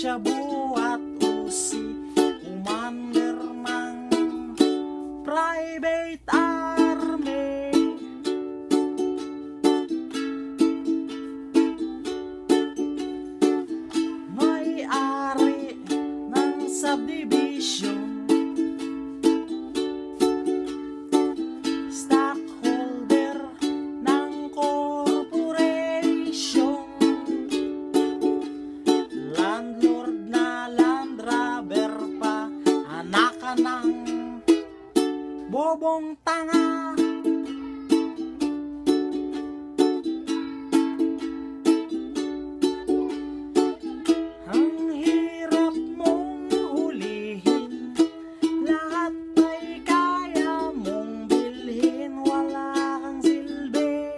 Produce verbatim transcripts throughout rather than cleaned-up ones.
Shabu at Usi, commander ng private army. May-ari ng subdivision, stockholder ng corporation, landlord na land grabber pa, anak ka ng bobong tanga. Ang hirap mong hulihin, lahat ay kaya mong bilhin. Wala kang silbi,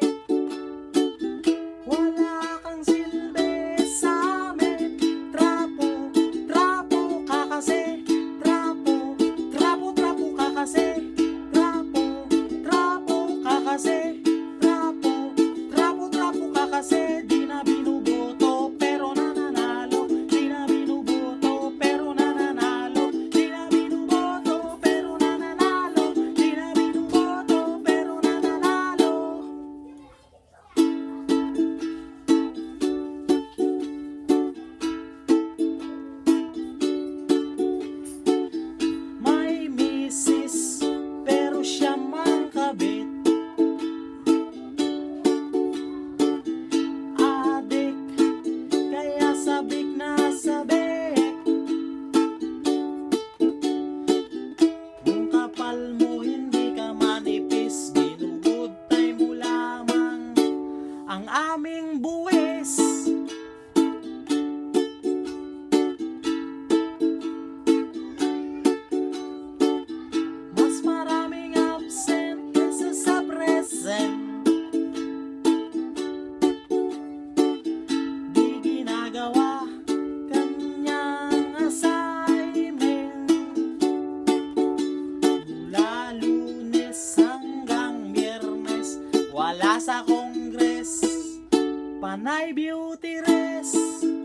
wala kang silbi sa amin. Trapo, trapo ka kasi, trapo, trapo, trapo ka kasi, trapo, trapo ka kasi, trapo, trapo, trapo ka kasi. Di na binuboto pero nananalo, di na binuboto pero nananalo, di na binuboto pero nananalo, di na binuboto pero nananalo. May misis pero siya mang kabit, adik kaya sabik na sabik. Kung kapal mo hindi ka manipis, ginugutay mo lamang ang aming buwis. Mas maraming absent kaysa sa present, di ginagawa kanyang assignment. Mula Lunes hanggang Biyernes, wala sa Kongres, panay beauty rest.